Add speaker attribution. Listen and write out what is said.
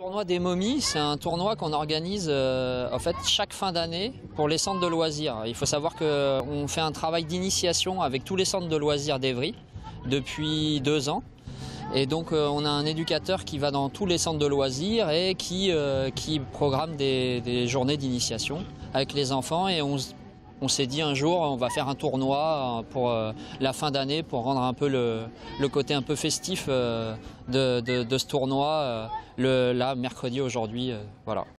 Speaker 1: Le tournoi des momies, c'est un tournoi qu'on organise en fait chaque fin d'année pour les centres de loisirs. Il faut savoir qu'on fait un travail d'initiation avec tous les centres de loisirs d'Évry depuis 2 ans. Et donc on a un éducateur qui va dans tous les centres de loisirs et qui programme des journées d'initiation avec les enfants. Et on s'est dit un jour on va faire un tournoi pour la fin d'année pour rendre un peu le côté un peu festif de ce tournoi là mercredi aujourd'hui. Voilà.